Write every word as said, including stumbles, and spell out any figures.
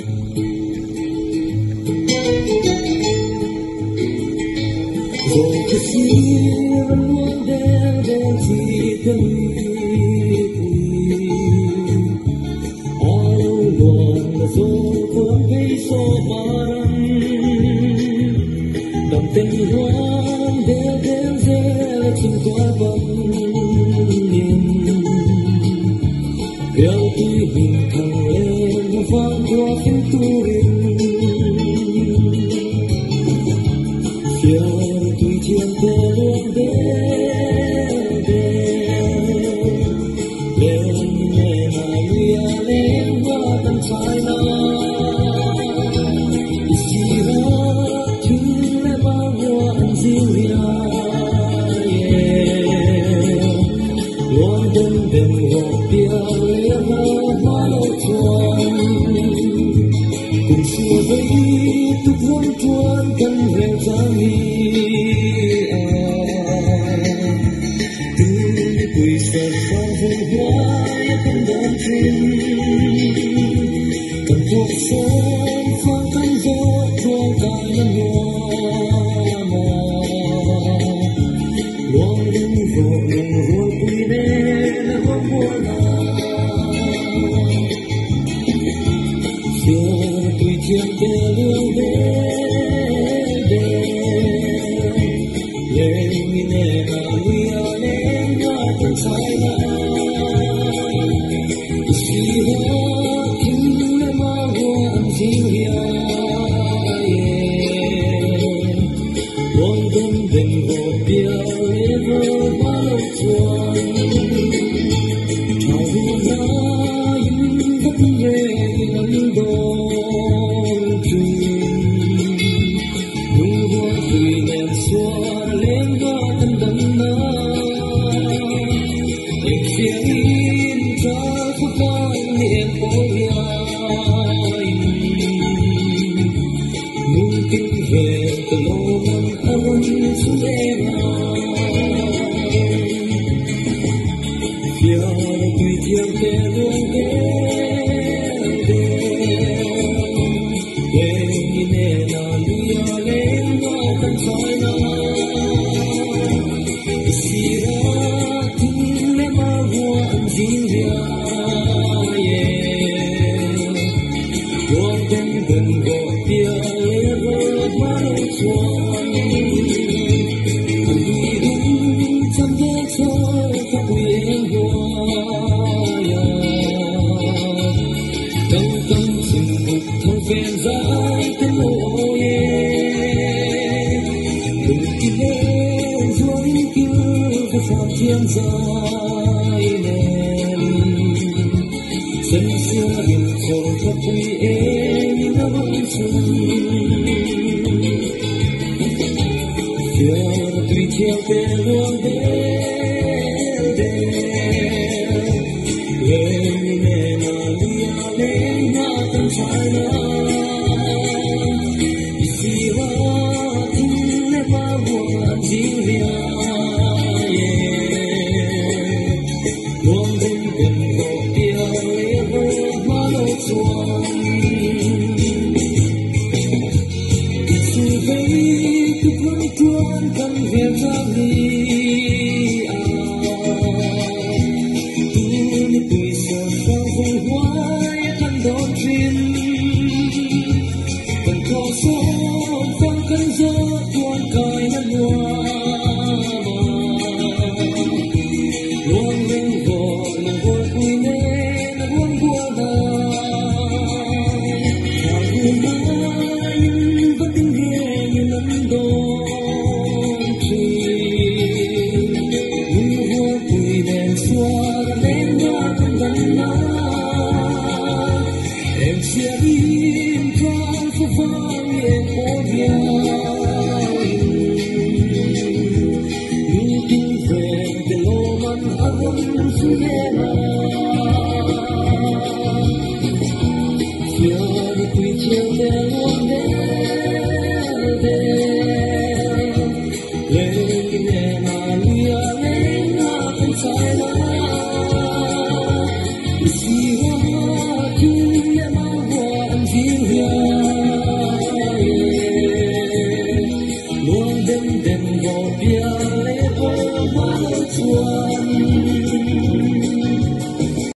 rồi cứ xin luôn đến đến gì cần alo luôn là rồi cuốn cây số mà đồng tình hoang để đến giờ chừng qua bóng theo tuy mình thẳng lên vang qua phim tu rin giờ tuy chiêm tê luôn đê đê lên nhẹ lại lia lên qua tận trái na chỉ hết chúng em bao hoa ăn riêng luôn đến bên hồ bia lên hoa chuông cùng xưa với tục hôn chuông cần về gia nghi từ tuổi sơ sang hồn hoa cần đón tin cần cuộc sống phong thanh gió chuông cài nắng hoa luôn đến rồi mình rồi quy đến là không buồn xưa tuổi chiêm tê lương đê đê lên nhẹ mà lia lên hoa tận trái na chỉ hết chúng em bao hoa ăn riêng hia luôn đến bên hồ bia lên hoa lâu chuông trào hương lá những vất về nắng đôi trùng hương hoa tươi đèn xua lên hoa tân đậm na em sẽ in cho phút con niềm ôi mừng kinh về từ lâu năm ân xuống em giờ tùy theo tê luôn đê đê lên nhẹ nào lia lên hoa tận trái na chỉ ra听em bao hoa ăn riêng hia luôn đến gần gọi bia lên hoa lâu chuông cùng đi đúng trong đêm trôi khắp quyến hoa căng căng chừng mực thâu ven dài tên ôi đừng tin lên dối kêu với phàm thiên dài nền dân xưa hiền rồi khắp quy êm như nó vẫn xuân giờ tùy theo tê luôn đê đê lên nhẹ mà lia lên hoa tận trái na chỉ hoa听em bao hoa ăn riêng hia luôn đến bên hồ bia lên hoa lâu chuông sự vây cứ vẫn chuông cần về gia nghi từ tuổi sơ sang hồn hoa cần đón tin cần có gió phong cơn gió chuông cài nắng hoa luôn lên gọi là vui quy nên là buông buồn thảo hương mãi vẫn đứng ghé như nắng đôi trình hương hoa tươi đèn xua đã lên hoa trong gần na em sẽ in trong phố vang em ôi những kinh về từ lâu năm ân xuống em giờ đi tùy chiều tê luôn đê đê lên nhẹ mà lia lên hoa tận trái na chỉ hoa chúng em bao hoa ăn riêng 点点路边的花马船。